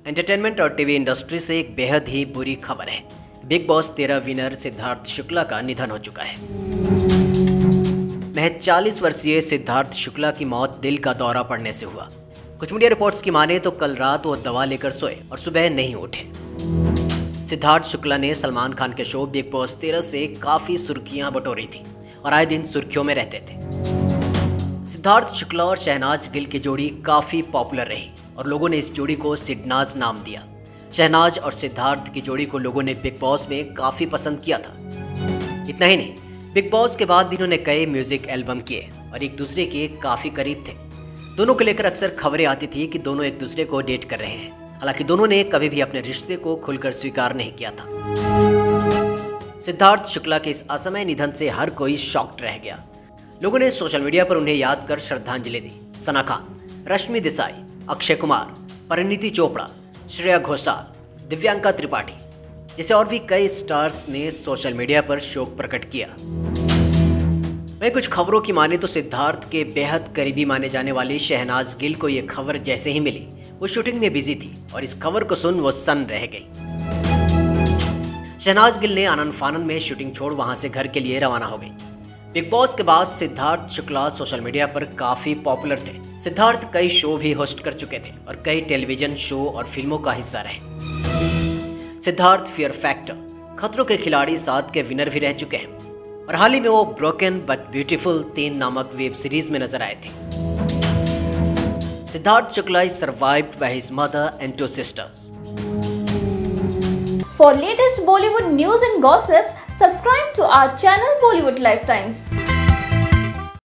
Entertainment और TV industry से एक बेहद ही बुरी खबर है। Bigg Boss 13 winner Siddharth Shukla का निधन हो चुका है। महज 40 वर्षीय सिद्धार्थ शुक्ला की मौत दिल का दौरा पड़ने से हुआ। कुछ मीडिया रिपोर्ट्स की माने तो कल रात वो दवा लेकर सोए और सुबह नहीं उठे। सिद्धार्थ शुक्ला ने सलमान खान के शो बिग बॉस 13 से काफी सुर्खियां बटोरी थी और आए दिन सुर्खियों में रहते थे। सिद्धार्थ शुक्ला और शहनाज गिल की जोड़ी काफी पॉपुलर रही और लोगों ने इस जोड़ी को सिडनाज नाम दिया। शहनाज और सिद्धार्थ की जोड़ी को लोगों ने बिग बॉस में काफी पसंद किया था। इतना ही नहीं, बिग बॉस के बाद भी इन्होंने कई म्यूजिक एल्बम किए और एक दूसरे के काफी करीब थे। दोनों को लेकर अक्सर खबरें आती थी कि दोनों एक दूसरे को डेट कर रहे हैं। हालांकि दोनों ने कभी भी अपने रिश्ते को खुलकर स्वीकार नहीं किया था। सिद्धार्थ शुक्ला के इस असमय निधन से हर कोई शॉक्ड रह गया। लोगों ने सोशल मीडिया पर उन्हें याद कर श्रद्धांजलि दी। सना खान, रश्मि देसाई, अक्षय कुमार, परिणीति चोपड़ा, श्रेया घोषाल, दिव्यांका त्रिपाठी जैसे और भी कई स्टार्स ने सोशल मीडिया पर शोक प्रकट किया। वहीं कुछ खबरों की माने तो सिद्धार्थ के बेहद करीबी माने जाने वाली शहनाज गिल को यह खबर जैसे ही मिली, वो शूटिंग में बिजी थी और इस खबर को सुन वो सन्न रह गई। शहनाज गिल ने आनन फानन में शूटिंग छोड़ वहां से घर के लिए रवाना हो गई। बिग बॉस के बाद सिद्धार्थ शुक्ला सोशल मीडिया पर काफी पॉपुलर थे। सिद्धार्थ कई शो भी होस्ट कर चुके थे और कई टेलीविजन शो और फिल्मों का हिस्सा रहे। सिद्धार्थ फियर फैक्टर, खतरों के खिलाड़ी 7 के विनर भी रह चुके हैं और हाल ही में वो ब्रोकन बट ब्यूटीफुल 3 नामक वेब सीरीज में नजर आए थे। Siddharth Shukla is survived by his mother and 2 sisters. For latest Bollywood news and gossips, subscribe to our channel Bollywood Lifetimes.